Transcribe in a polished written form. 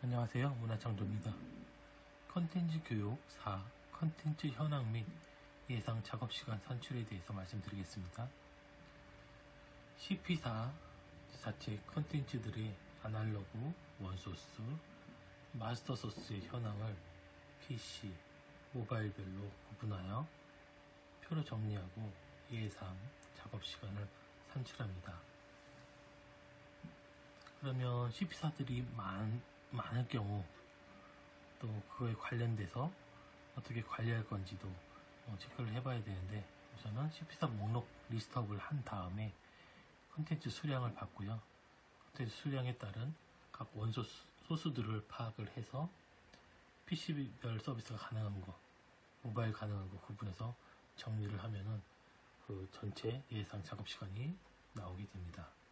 안녕하세요. 문화창조입니다. 컨텐츠 교육 4. 컨텐츠 현황 및 예상 작업시간 산출에 대해서 말씀드리겠습니다. CP4 자체 컨텐츠들의 아날로그, 원소스, 마스터 소스의 현황을 PC, 모바일별로 구분하여 표로 정리하고 예상 작업시간을 산출합니다. 그러면 CP4들이 많을 경우 또 그거에 관련돼서 어떻게 관리할 건지도 체크를 해봐야 되는데, 우선은 CP4 목록 리스트업을 한 다음에 컨텐츠 수량을 받고요. 컨텐츠 수량에 따른 각 원소 소스들을 파악을 해서 PC별 서비스가 가능한 거, 모바일 가능한 거 구분해서 정리를 하면은 그 전체 예상 작업 시간이 나오게 됩니다.